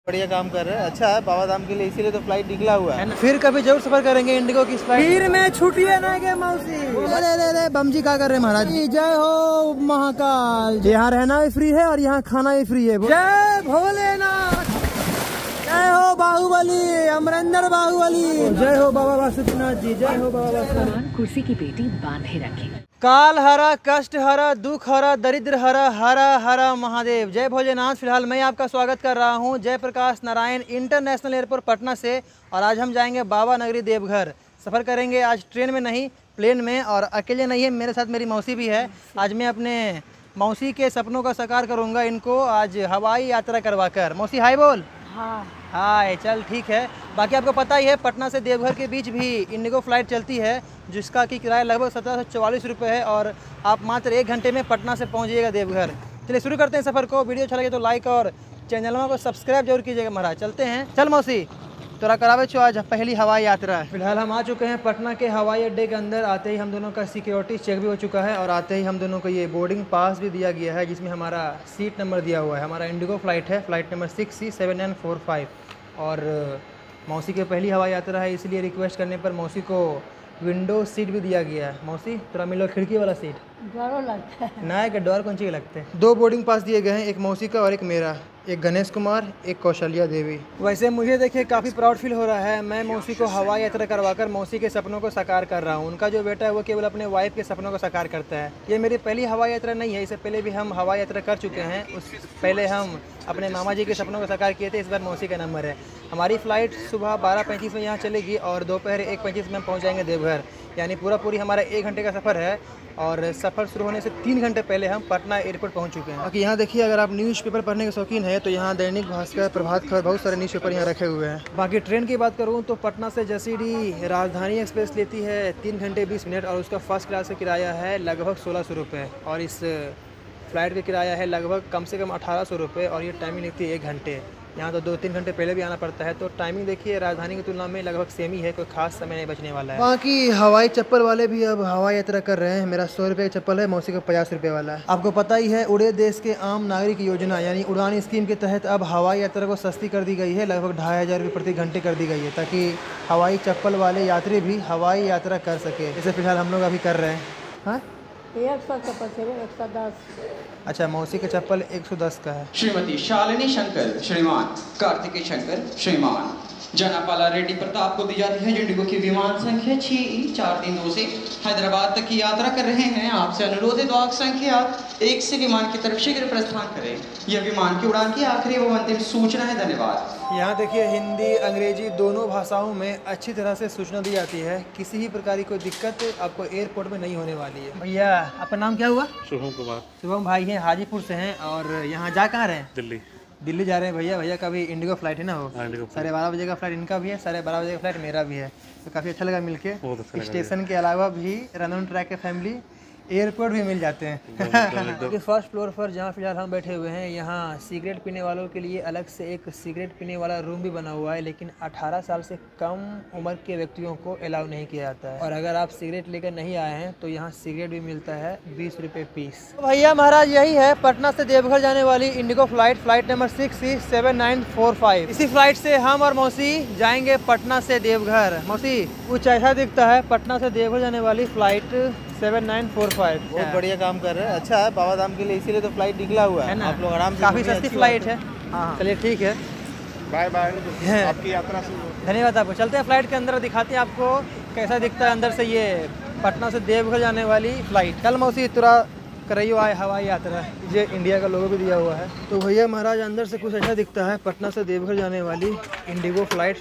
बढ़िया काम कर रहे हैं। अच्छा है बाबा धाम के लिए, इसीलिए तो फ्लाइट निकला हुआ है। फिर कभी जरूर सफर करेंगे इंडिगो की फ्लाइट। फिर मैं छुट्टियां ना के मौसी। अरे बमजी क्या कर रहे हैं महाराज। जय हो महाकाल। यहाँ रहना भी फ्री है और यहाँ खाना भी फ्री है। जय भोलेनाथ, जय हो बाहुबली, अमरिंदर बाहुबली, जय हो बाबा वासुदेवनाथ जी, जय हो बाबा वासुदेवनाथ। कुर्सी की पेटी बांधे रखें। काल हरा, कष्ट हरा, दुख हरा, दरिद्र हरा, हरा हरा महादेव। जय भोलेनाथ। फिलहाल मैं आपका स्वागत कर रहा हूं जयप्रकाश नारायण इंटरनेशनल एयरपोर्ट पटना से, और आज हम जाएंगे बाबा नगरी देवघर। सफ़र करेंगे आज ट्रेन में नहीं, प्लेन में, और अकेले नहीं है, मेरे साथ मेरी मौसी भी है। आज मैं अपने मौसी के सपनों का साकार करूँगा इनको आज हवाई यात्रा करवा कर। मौसी हाय बोल। हाँ हाय, चल ठीक है। बाकी आपको पता ही है पटना से देवघर के बीच भी इंडिगो फ्लाइट चलती है, जिसका कि किराया लगभग 1744 रुपये है, और आप मात्र 1 घंटे में पटना से पहुंचिएगा देवघर। चलिए शुरू करते हैं सफ़र को। वीडियो अच्छा लगे तो लाइक और चैनलों को सब्सक्राइब जरूर कीजिएगा महाराज। चलते हैं, चल मौसी तोरा करावे चो आज पहली हवाई यात्रा। फिलहाल हम आ चुके हैं पटना के हवाई अड्डे के अंदर। आते ही हम दोनों का सिक्योरिटी चेक भी हो चुका है, और आते ही हम दोनों को ये बोर्डिंग पास भी दिया गया है, जिसमें हमारा सीट नंबर दिया हुआ है। हमारा इंडिगो फ्लाइट है, फ्लाइट नंबर 6C7945, और मौसी की पहली हवाई यात्रा है, इसलिए रिक्वेस्ट करने पर मौसी को विंडो सीट भी दिया गया है। मौसी थोड़ा मिलो खिड़की वाला सीट। डरो लगता है ना के डर कौन चीज लगते हैं। 2 बोर्डिंग पास दिए गए हैं, एक मौसी का और एक मेरा, एक गणेश कुमार, एक कौशल्या देवी। वैसे मुझे देखिए काफ़ी प्राउड फील हो रहा है। मैं मौसी को हवाई यात्रा करवाकर मौसी के सपनों को साकार कर रहा हूँ। उनका जो बेटा है वो केवल अपने वाइफ के सपनों को साकार करता है। ये मेरी पहली हवाई यात्रा नहीं है, इससे पहले भी हम हवाई यात्रा कर चुके हैं। उस पहले हम अपने मामा जी के सपनों को साकार किए थे। इस बार मौसी का नंबर है। हमारी फ़्लाइट सुबह 12:35 में यहाँ चलेगी और दोपहर 1:25 में हम पहुँच जाएंगे देवघर। यानी पूरी हमारा 1 घंटे का सफ़र है, और सफ़र शुरू होने से 3 घंटे पहले हम पटना एयरपोर्ट पहुंच चुके हैं। बाकी यहाँ देखिए, अगर आप न्यूज़पेपर पढ़ने के शौकीन है तो यहाँ दैनिक भास्कर, प्रभात खबर, बहुत सारे न्यूज़पेपर यहाँ रखे हुए हैं। बाकी ट्रेन की बात करूँ तो पटना से जसीडीह राजधानी एक्सप्रेस लेती है 3 घंटे 20 मिनट, और उसका फर्स्ट क्लास का किराया है लगभग 1600 रुपये, और इस फ्लाइट का किराया है लगभग कम से कम 1800 रुपये, और ये टाइमिंग लगती है 1 घंटे। यहाँ तो 2-3 घंटे पहले भी आना पड़ता है, तो टाइमिंग देखिए राजधानी की तुलना में लगभग सेम ही है, कोई खास समय नहीं बचने वाला है। बाकी हवाई चप्पल वाले भी अब हवाई यात्रा कर रहे हैं। मेरा 100 रुपये का चप्पल है, मौसी का 50 रुपये वाला है। आपको पता ही है उड़े देश के आम नागरिक योजना यानी उड़ान स्कीम के तहत अब हवाई यात्रा को सस्ती कर दी गई है, लगभग 2500 रुपये प्रति घंटे कर दी गई है, ताकि हवाई चप्पल वाले यात्री भी हवाई यात्रा कर सके। इसे फिलहाल हम लोग अभी कर रहे हैं। हाँ 100 चप्पल से 110। अच्छा, मौसी का चप्पल 110 का है। श्रीमती शालिनी शंकर, श्रीमान कार्तिकेय शंकर, श्रीमान जनापाला रेड्डी प्रताप को दी जाती है। इंडिगो की विमान संख्या 6E432 से हैदराबाद तक की यात्रा कर रहे हैं। आपसे अनुरोध है वाहक संख्या 1 से विमान की तरफ शीघ्र प्रस्थान करें। यह विमान की उड़ान की आखिरी एवं अंतिम सूचना है। धन्यवाद। यहाँ देखिए हिंदी अंग्रेजी दोनों भाषाओं में अच्छी तरह से सूचना दी जाती है। किसी भी प्रकार की कोई दिक्कत आपको एयरपोर्ट में नहीं होने वाली है। भैया आपका नाम क्या हुआ? शुभम कुमार। शुभम भाई हैं, हाजीपुर से हैं, और यहाँ जा कहाँ रहे हैं? दिल्ली जा रहे हैं भैया। भैया का भी इंडिगो फ्लाइट है ना, वो 12:30 बजे का फ्लाइट इनका भी है, 12:30 बजे का फ्लाइट मेरा भी है। तो काफ़ी अच्छा लगा मिलके। स्टेशन के अलावा भी रन ऑन ट्रैक के फैमिली एयरपोर्ट भी मिल जाते हैं। फर्स्ट फ्लोर पर जहाँ फिलहाल हम बैठे हुए हैं, यहाँ सिगरेट पीने वालों के लिए अलग से एक सिगरेट पीने वाला रूम भी बना हुआ है, लेकिन 18 साल से कम उम्र के व्यक्तियों को अलाउ नहीं किया जाता है। और अगर आप सिगरेट लेकर नहीं आए हैं तो यहाँ सिगरेट भी मिलता है 20 रुपये पीस। तो भैया महाराज यही है पटना से देवघर जाने वाली Indigo flight, flight number 6C7945। इसी फ्लाइट से हम और मौसी जाएंगे पटना से देवघर। मौसी कुछ ऐसा दिखता है पटना से देवघर जाने वाली फ्लाइट 7945। बहुत बढ़िया काम कर रहे हैं। अच्छा है बाबा धाम के लिए, इसीलिए तो फ्लाइट निकला हुआ है ना। आप लोग आराम से, काफ़ी सस्ती फ्लाइट है। हाँ चलिए ठीक है, बाय बाय, आपकी यात्रा शुभ। धन्यवाद आपको। चलते हैं फ्लाइट के अंदर, दिखाते हैं आपको कैसा दिखता है अंदर से ये पटना से देवघर जाने वाली फ्लाइट। कल मौसी तुरा करइयो आए हवाई यात्रा, ये इंडिया का लोगो भी दिया हुआ है। तो भैया महाराज अंदर से कुछ ऐसा दिखता है पटना से देवघर जाने वाली इंडिगो फ्लाइट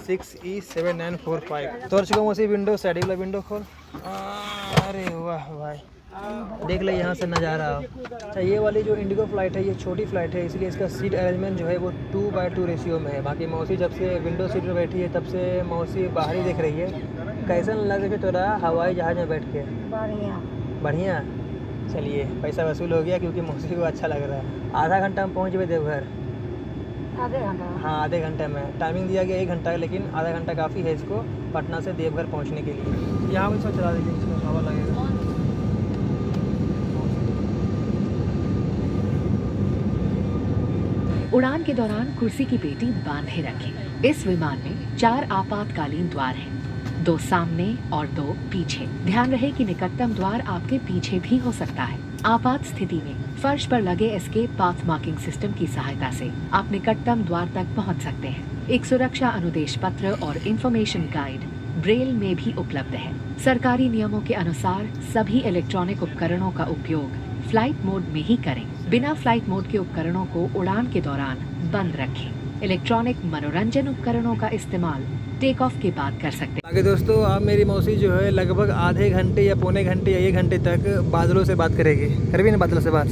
6E7945। तोड़ चुका मौसी विंडो, साइड वाला विंडो खोल। अरे वाह भाई, देख ले यहाँ से नज़ारा। अच्छा ये वाली जो इंडिगो फ्लाइट है ये छोटी फ्लाइट है, इसलिए इसका सीट अरेंजमेंट जो है वो 2:2 रेशियो में है। बाकी मौसी जब से विंडो सीट पर बैठी है तब से मौसी बाहर ही देख रही है। कैसन लग रहा है तोरा हवाई जहाज में बैठ के? बढ़िया। चलिए पैसा वसूल हो गया, क्योंकि मौसी को अच्छा लग रहा है। आधा घंटा में पहुँच गए देवघर। आधे घंटा? हाँ आधे घंटे में। टाइमिंग दिया गया 1 घंटा, लेकिन आधा घंटा काफ़ी है इसको पटना से देवघर पहुँचने के लिए। यहाँ भी चला दीजिए, इसमें हवा लगेगा। उड़ान के दौरान कुर्सी की पेटी बांधे रखें। इस विमान में 4 आपातकालीन द्वार हैं, 2 सामने और 2 पीछे। ध्यान रहे कि निकटतम द्वार आपके पीछे भी हो सकता है। आपात स्थिति में फर्श पर लगे एस्केप पाथ मार्किंग सिस्टम की सहायता से आप निकटतम द्वार तक पहुंच सकते हैं। एक सुरक्षा अनुदेश पत्र और इंफॉर्मेशन गाइड ब्रेल में भी उपलब्ध है। सरकारी नियमों के अनुसार सभी इलेक्ट्रॉनिक उपकरणों का उपयोग फ्लाइट मोड में ही करें। बिना फ्लाइट मोड के उपकरणों को उड़ान के दौरान बंद रखें। इलेक्ट्रॉनिक मनोरंजन उपकरणों का इस्तेमाल टेक ऑफ के बाद कर सकते हैं। आगे दोस्तों, आप मेरी मौसी जो है लगभग आधे घंटे या पौने घंटे या 1 घंटे तक बादलों से बात करेगी। कर भी ना बादलों से बात?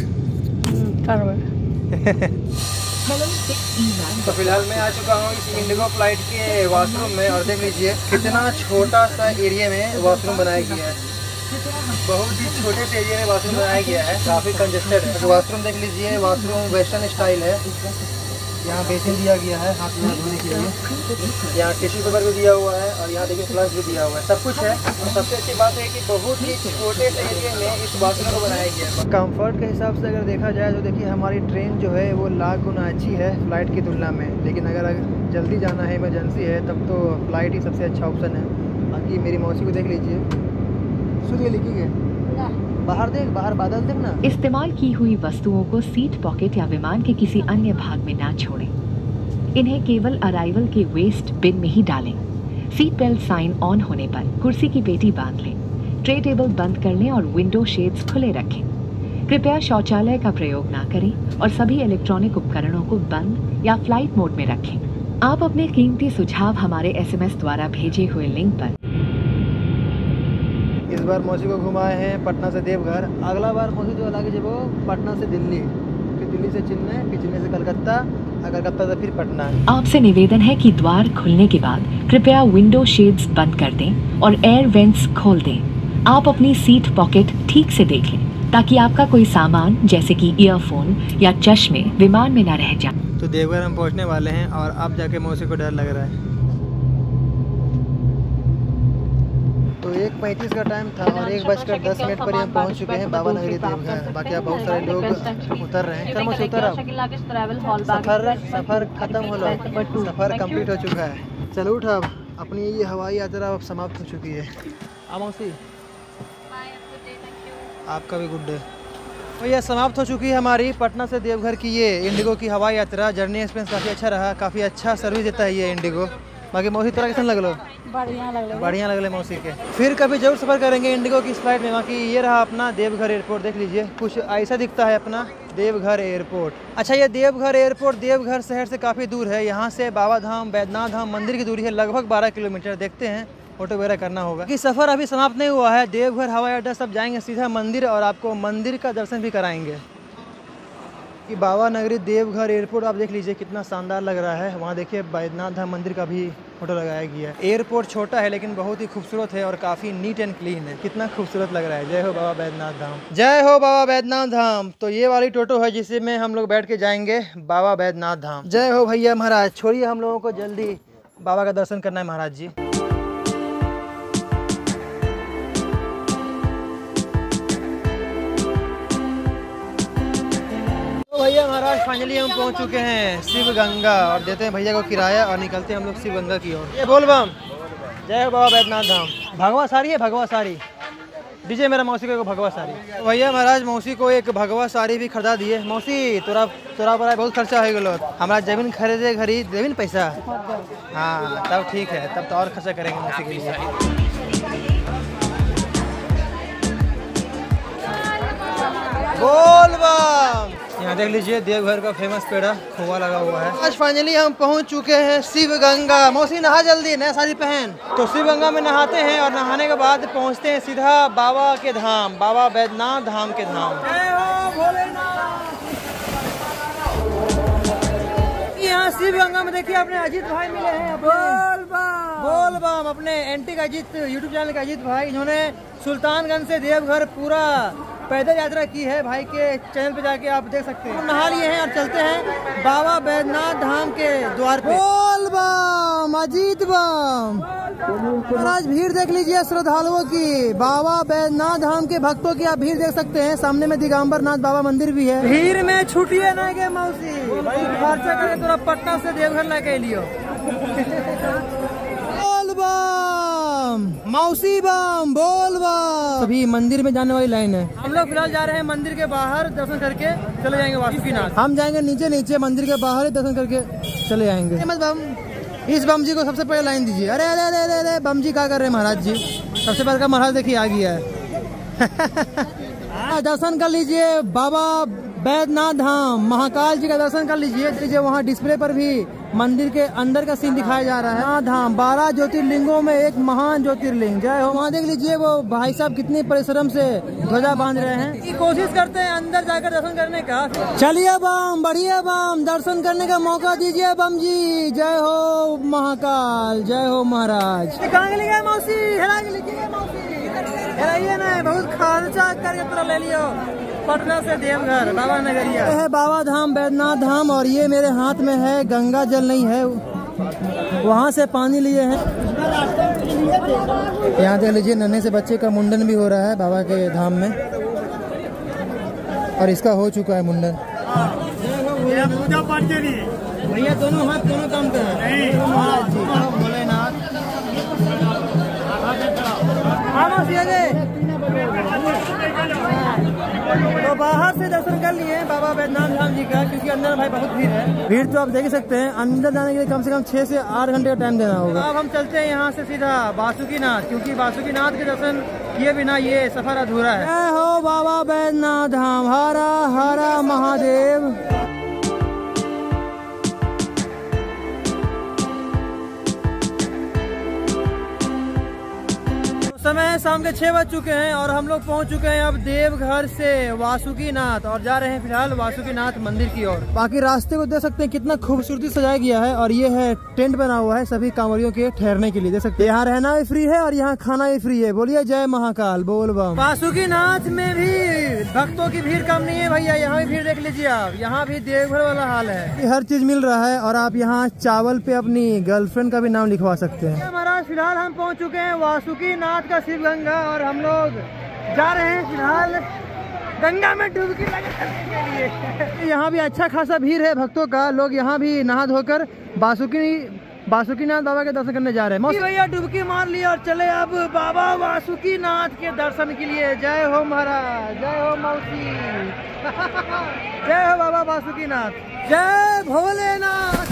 तो फिलहाल मैं आ चुका हूँ इस इंडिगो फ्लाइट के वॉशरूम में और देख लीजिए कितना छोटा सा एरिया में वॉशरूम बनाया गया है। बहुत ही छोटे से एरिया में वॉशरूम बनाया गया है, काफ़ी कंजेस्टेड है। तो वॉशरूम देख लीजिए, वॉशरूम वेस्टर्न स्टाइल है। यहाँ बेसिन दिया गया है हाथ में धोने के लिए, यहाँ टिश्यू पेपर भी दिया हुआ है और यहाँ देखिए फ्लश भी दिया हुआ है, सब कुछ है। और सबसे अच्छी बात है कि बहुत ही छोटे से एरिया में इस वॉशरूम को बनाया गया है। कंफर्ट के हिसाब से अगर देखा जाए तो देखिए हमारी ट्रेन जो है वो लाख गुना अच्छी है फ्लाइट की तुलना में। लेकिन अगर जल्दी जाना है, इमरजेंसी है, तब तो फ्लाइट ही सबसे अच्छा ऑप्शन है। बाकी मेरी मौसी को देख लीजिए, सूर्य लिखी गए बाहर देख, बाहर बादल देख ना। इस्तेमाल की हुई वस्तुओं को सीट पॉकेट या विमान के किसी अन्य भाग में ना छोड़ें। इन्हें केवल अराइवल के वेस्ट बिन में ही डालें। सीट बेल्ट साइन ऑन होने पर कुर्सी की पेटी बांध लें। ट्रे टेबल बंद कर लें और विंडो शेड्स खुले रखें। कृपया शौचालय का प्रयोग ना करें और सभी इलेक्ट्रॉनिक उपकरणों को बंद या फ्लाइट मोड में रखें। आप अपने कीमती सुझाव हमारे SMS द्वारा भेजे हुए लिंक पर। इस बार मौसी को घुमाए हैं पटना से देवघर। अगला बार मौसी जो लागे जब वो पटना से दिल्ली, फिर दिल्ली से चेन्नई, फिर चेन्नई से कलकत्ता, कलकत्ता से फिर पटना। आपसे निवेदन है कि द्वार खुलने के बाद कृपया विंडो शेड्स बंद कर दें और एयर वेंट्स खोल दें। आप अपनी सीट पॉकेट ठीक से देख लें ताकि आपका कोई सामान जैसे कि ईयरफोन या चश्मे विमान में न रह जाए। तो देवघर हम पहुंचने वाले हैं और अब जाके मौसी को डर लग रहा है। तो 1:35 का टाइम था और 1:10 पर हम पहुंच चुके हैं बाबा नगरी देवघर। बाकी अब बहुत सारे लोग उतर रहे हैं। कर्म से उतर सफ़र खत्म हो लो, सफ़र कंप्लीट हो चुका है। चलो उठ, अब अपनी ये हवाई यात्रा अब समाप्त हो चुकी है। मौसी आपका भी गुड डे। भैया समाप्त हो चुकी है हमारी पटना से देवघर की ये इंडिगो की हवाई यात्रा। जर्नी एक्सपीरियंस काफ़ी अच्छा रहा, काफ़ी अच्छा सर्विस देता है ये इंडिगो। बाकी मौसी तरह कैसे लगलो? बढ़िया लगले मौसी के। फिर कभी जरूर सफ़र करेंगे इंडिगो की फ्लाइट में। बाकी ये रहा अपना देवघर एयरपोर्ट, देख लीजिए कुछ ऐसा दिखता है अपना देवघर एयरपोर्ट। अच्छा, ये देवघर एयरपोर्ट देवघर शहर से काफ़ी दूर है। यहाँ से बाबा धाम बैद्यनाथ धाम मंदिर की दूरी है लगभग 12 किलोमीटर। देखते हैं, ऑटो वगैरह करना होगा कि सफ़र अभी समाप्त नहीं हुआ है। देवघर हवाई अड्डा सब जाएंगे सीधा मंदिर और आपको मंदिर का दर्शन भी कराएंगे। कि बाबा नगरी देवघर एयरपोर्ट आप देख लीजिए कितना शानदार लग रहा है। वहाँ देखिए बैद्यनाथ धाम मंदिर का भी फोटो लगाया गया है। एयरपोर्ट छोटा है लेकिन बहुत ही खूबसूरत है और काफ़ी नीट एंड क्लीन है। कितना खूबसूरत लग रहा है। जय हो बाबा बैद्यनाथ धाम, जय हो बाबा बैद्यनाथ धाम। तो ये वाली टोटो है जिससे में हम लोग बैठ के जाएंगे बाबा बैद्यनाथ धाम। जय हो भैया महाराज। छोड़िए, हम लोगों को जल्दी बाबा का दर्शन करना है महाराज जी। भैया महाराज फाइनली हम पहुंच चुके हैं शिव गंगा और देते हैं भैया को किराया और निकलते हैं हम लोग शिव गंगा की ओर। ये बोल बम, जय हो बाबा बैद्यनाथ धाम। भगवा साड़ी है, भगवा साड़ी दीजिए मेरा मौसी को एक भगवा साड़ी। भैया महाराज मौसी को एक भगवा साड़ी भी खरीदा दिए। मौसी तोरा बड़ा बहुत खर्चा हो गलो। हमारा जमीन खरीदे घड़ी देविन पैसा। हाँ तब ठीक है, तब तो और खर्चा करेंगे मौसी के लिए। बोल बम। यहाँ देख लीजिए देवघर का फेमस पेड़ा खोवा लगा हुआ है। आज फाइनली हम पहुँच चुके हैं शिव गंगा। मौसी नहा जल्दी, नया साड़ी पहन। तो शिव गंगा में नहाते हैं और नहाने के बाद पहुँचते हैं सीधा बाबा के धाम, बाबा बैद्यनाथ धाम के धाम। यहाँ शिव गंगा में देखिए अपने अजीत भाई मिले हैं। बोल बम अपने एंटीक अजीत यूट्यूब चैनल के अजीत भाई, इन्होंने सुल्तानगंज से देवघर पूरा पैदल यात्रा की है। भाई के चैनल पे जाके आप देख सकते हैं। नहा लिए हैं और चलते हैं बाबा बैद्यनाथ धाम के द्वार पे। बोल बम अजीत बम। और आज भीड़ देख लीजिए श्रद्धालुओं की, बाबा बैद्यनाथ धाम के भक्तों की आप भीड़ देख सकते हैं। सामने में दिगंबर नाथ बाबा मंदिर भी है। भीड़ में छुट्टिए ना के मौसी भाई, खर्चा करे तो पटना से देवघर लगे लियो। बोल बम मौसी बम, बोल बम। अभी मंदिर में जाने वाली लाइन है। हम लोग फिलहाल जा रहे हैं मंदिर के बाहर, दर्शन करके चले जाएंगे वासुकीनाथ। हम जाएंगे नीचे मंदिर के बाहर दर्शन करके चले जाएंगे। बम इस बम जी को सबसे पहले लाइन दीजिए। अरे अरे अरे अरे अरे बम जी क्या कर रहे हैं महाराज जी? सबसे पहले का महाराज देखिए आ गया है। दर्शन कर लीजिए बाबा बैद्यनाथ धाम, महाकाल जी का दर्शन कर लीजिए। वहाँ डिस्प्ले पर भी मंदिर के अंदर का सीन दिखाया जा रहा है। नाथ धाम 12 ज्योतिर्लिंगों में एक महान ज्योतिर्लिंग। जय हो। वहाँ देख लीजिए वो भाई साहब कितने परिश्रम से ध्वजा बांध रहे हैं। कोशिश करते हैं अंदर जाकर दर्शन करने का। चलिए बम, बढ़िया बम, दर्शन करने का मौका दीजिए बम जी। जय हो महाकाल, जय हो महाराज। कहाँ के लिए मौसी हेरा के लिए हेराइए ना, बहुत खर्चा करके ले लियो पटना से देवघर बाबा नगरिया है। बाबा धाम बैद्यनाथ धाम और ये मेरे हाथ में है गंगा जल नहीं है, वहाँ से पानी लिए हैं। यहाँ देख लीजिए नन्हे से बच्चे का मुंडन भी हो रहा है बाबा के धाम में, और इसका हो चुका है मुंडन। भैया दोनों हाथ दोनों काम कर रहे हैं। भोलेनाथ तो बाहर से दर्शन कर लिए बाबा बैद्यनाथ धाम जी का, क्योंकि अंदर भाई बहुत भीड़ है। भीड़ तो आप देख सकते हैं, अंदर जाने के लिए कम से कम 6 से 8 घंटे का टाइम देना होगा। अब हम चलते हैं यहाँ से सीधा वासुकीनाथ, क्योंकि वासुकीनाथ के दर्शन किए बिना ये सफर अधूरा है। जय हो बाबा बैद्यनाथ धाम, हरा हरा महादेव। समय शाम के 6 बज चुके हैं और हम लोग पहुंच चुके हैं अब देवघर से वासुकीनाथ, और जा रहे हैं फिलहाल वासुकीनाथ मंदिर की ओर। बाकी रास्ते को देख सकते हैं कितना खूबसूरती सजाया गया है, और ये है टेंट बना हुआ है सभी कांवरियों के ठहरने के लिए। देख सकते हैं यहाँ रहना भी फ्री है और यहाँ खाना भी फ्री है। बोलिए जय महाकाल, बोल बम। वासुकीनाथ में भी भक्तों की भीड़ कम नहीं है भैया, यहाँ भी भीड़ देख लीजिए आप। यहाँ भी देवघर वाला हाल है, हर चीज मिल रहा है, और आप यहाँ चावल पे अपनी गर्लफ्रेंड का भी नाम लिखवा सकते हैं। महाराज फिलहाल हम पहुँच चुके हैं वासुकीनाथ का शिव गंगा, और हम लोग जा रहे हैं फिलहाल गंगा में डुबकी लगाने के लिए। यहाँ भी अच्छा खासा भीड़ है भक्तों का, लोग यहाँ भी नहा धोकर वासुकीनाथ बाबा के दर्शन करने जा रहे हैं। भैया डुबकी मार ली और चले अब बाबा वासुकीनाथ के दर्शन के लिए। जय हो महाराज, जय हो मौसी, जय हो बाबा वासुकीनाथ, जय भोलेनाथ।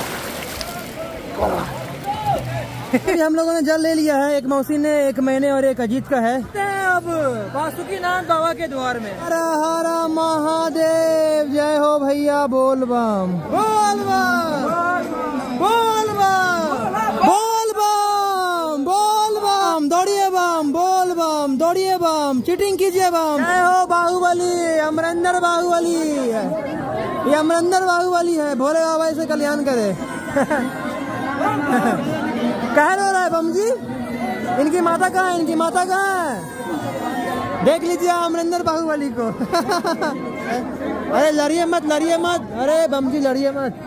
हम लोगों ने जल ले लिया है, एक मौसी ने, एक मैंने और एक अजीत का है। अब वासुकीनाथ बाबा के द्वार में। हर हर महादेव, जय हो भैया, बोल बम, बोल बम, बोल बम, बोल बम, बोल बम, दौड़िए बम, बोल बम, दौड़िए बम, चीटिंग कीजिए बम। जय हो बाहुबली, अमरिंदर बाहुबली है, ये अमरिंदर बाहुबली है। भोले बाबा इसे कल्याण करे। कह रहा है बम जी, इनकी माता कहाँ है, इनकी माता कहाँ है? देख लीजिए अमरिंदर बाहुबली को। अरे लड़िए मत, लड़िए मत, अरे बम जी लड़िए मत।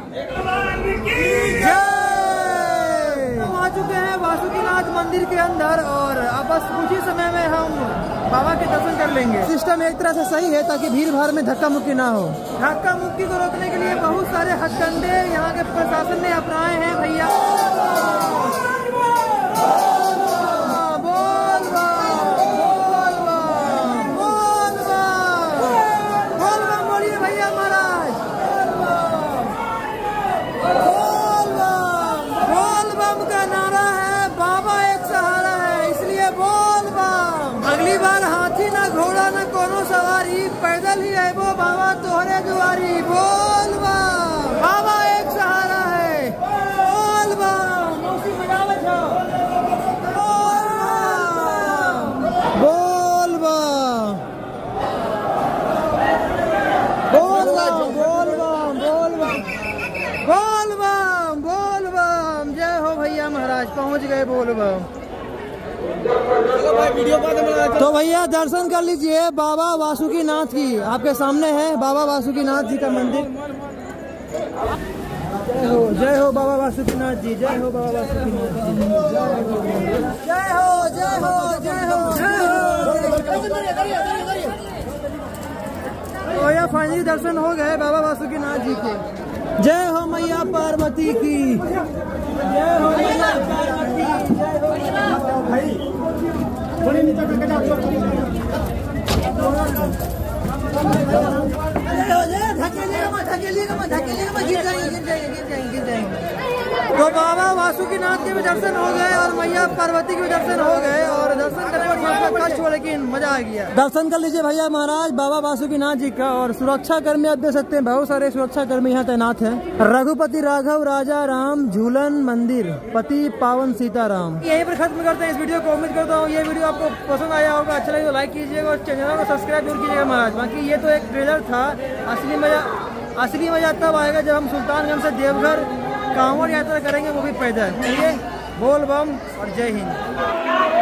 हम आ चुके हैं वासुकीनाथ मंदिर के अंदर, और अब बस कुछ ही समय में हम बाबा के दर्शन कर लेंगे। सिस्टम एक तरह से सही है ताकि भीड़ भाड़ में धक्का मुक्की ना हो। धक्का मुक्की को रोकने के लिए बहुत सारे हथकंडे यहाँ के प्रशासन ने अपनाए हैं भैया। पैदल ही है वो बाबा तोहरे दुआरी, बोल बम, बाबा एक सहारा है, बोल बम, मौसी बजावे छो, बोल बम, बोल बम, बोल बम, बोल बम, बोल बम, बोल बम। जय हो भैया महाराज, पहुंच गए बोल बम। तो भैया दर्शन कर लीजिए बाबा वासुकीनाथ की, आपके सामने है बाबा वासुकीनाथ जी का मंदिर। जय हो बाबा वासुकीनाथ जी, जय हो बाबा वासुकीनाथ जी, जय हो जय हो जय हो जय हो। तो यह फाइनली दर्शन हो गए बाबा वासुकीनाथ जी के। जय हो मैया पार्वती की, जय हो मैया पार्वती, जय हो भाई। तो बाबा वासुकीनाथ के भी दर्शन हो गए और मैया पार्वती के भी दर्शन हो गए और दर्शन करने में थोड़ा कष्ट हुआ लेकिन मजा आ गया। दर्शन कर लीजिए भैया महाराज बाबा वासुकीनाथ जी का। और सुरक्षा कर्मी आप देख सकते हैं, बहुत सारे सुरक्षा कर्मी यहाँ तैनात हैं। रघुपति राघव राजा राम झूलन मंदिर पति पावन सीताराम। यहीं पर खत्म करते हैं इस वीडियो को। उम्मीद करता हूँ ये वीडियो आपको पसंद आया होगा, अच्छा लगे तो लाइक कीजिएगा और चैनल को सब्सक्राइब जरूर कीजिएगा महाराज। बाकी ये तो एक ट्रेलर था, असली मजा तब आएगा जब हम सुल्तानगंज से देवघर कांवड़ यात्रा करेंगे, वो भी पैदल। चलिए बोल बम और जय हिंद।